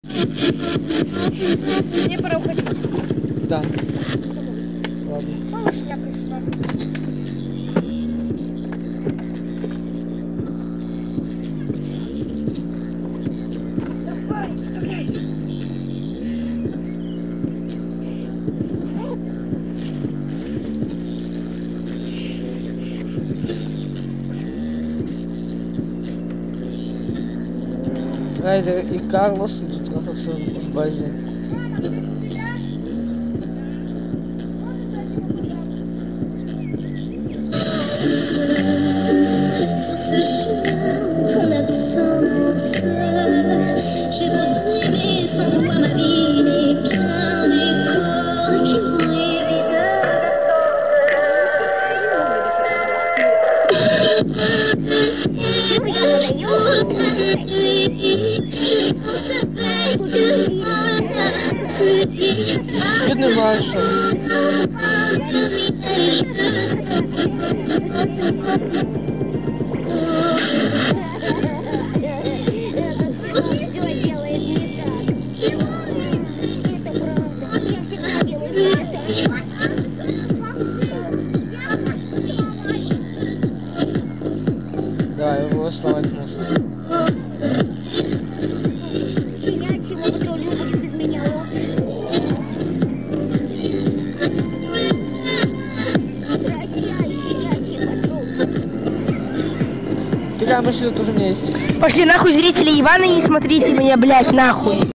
Мне пора уходить. Да. Ладно. Малышня пришла. Давай, вставляйся. Райдер и Карлос идут трахаться в базе. Sur ce chemin, ton absence, j'ai beau t'aimer sans toi, ma vie n'est qu'un décor qui m'est vide Бедный Маша. Этот сын все делает не так. Это правда. Я всегда делаю все так. Да, его сломать просто. Щенячьему патрулю будет без меня лучше. Прощай, щенячий патруль. Такая машина тоже у меня есть. Пошли нахуй, зрители Ивана, не смотрите меня, блядь, нахуй.